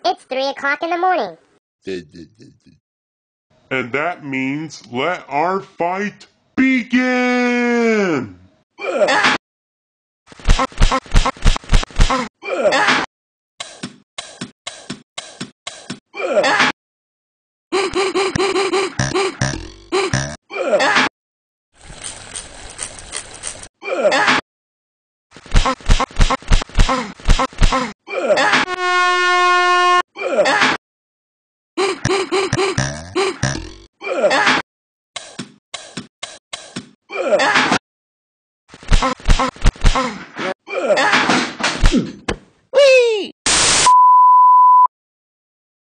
It's 3 o'clock in the morning. And that means let our fight begin!